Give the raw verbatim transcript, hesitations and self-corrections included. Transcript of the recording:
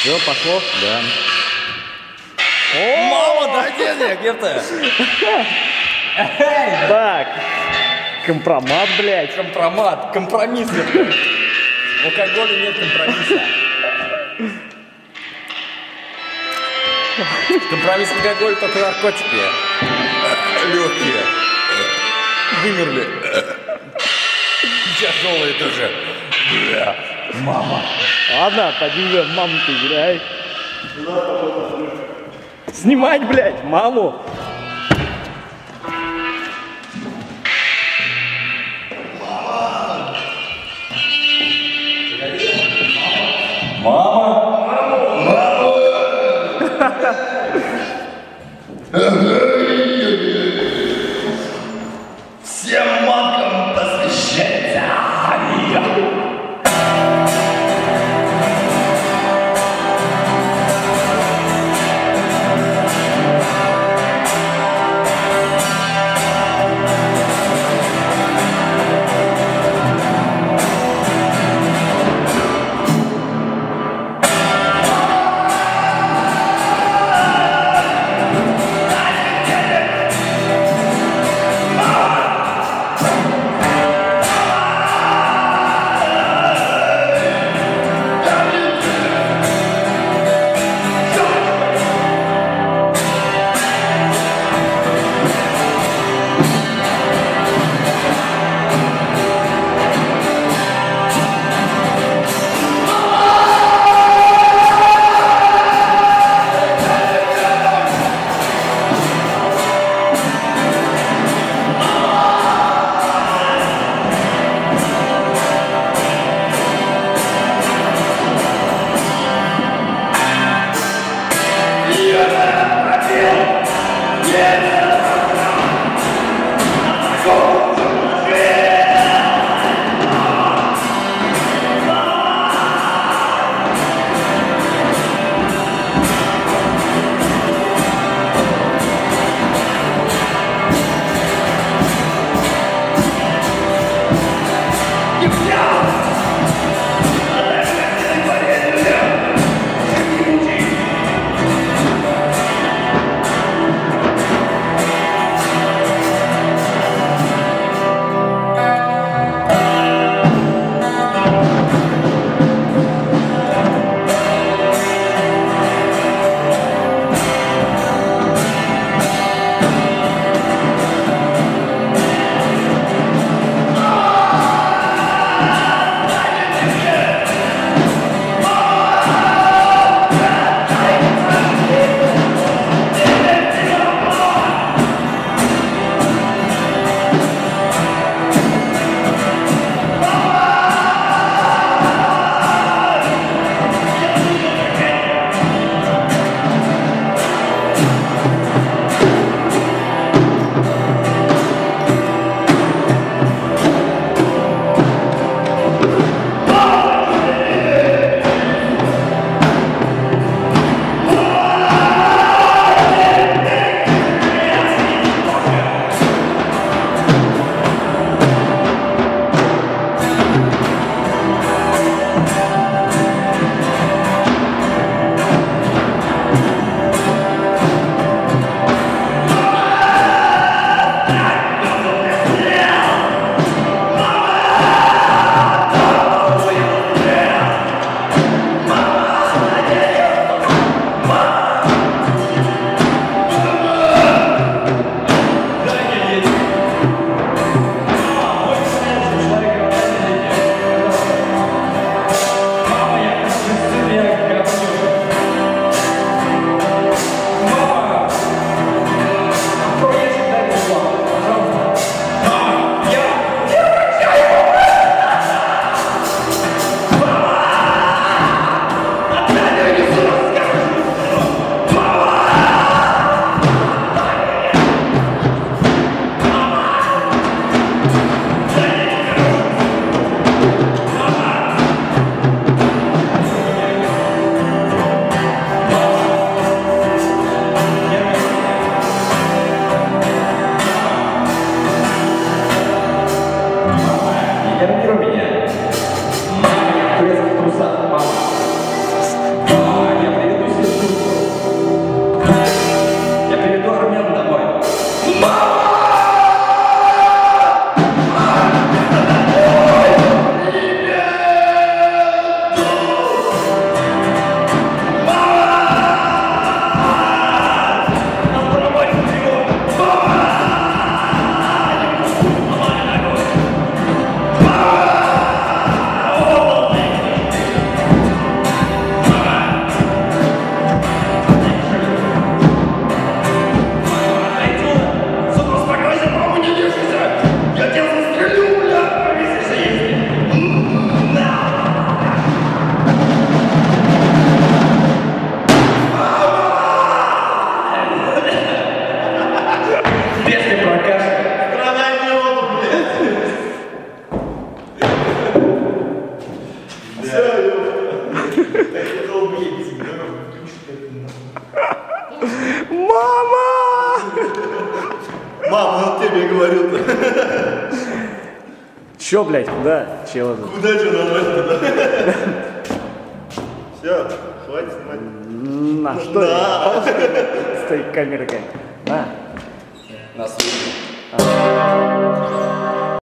Все, пошло? Да. О! Мама, дай денег, ёпта! Так. Компромат, блядь. Компромат, компромисс, ёпта. В алкоголе нет компромисса. Компромисс алкоголь только наркотики. Легкие. Вымерли. Тяжелые тоже. Бля. Мама. Ладно, пойди уже в маму ты играй. Снимать, блядь, маму. Мама. Всем маткам посвящается. Мама, он тебе говорил-то. Чё, блядь, куда? Чего тут? Куда что нормально? Все, хватит снимать. На, что это? С той камерой. На. На свете.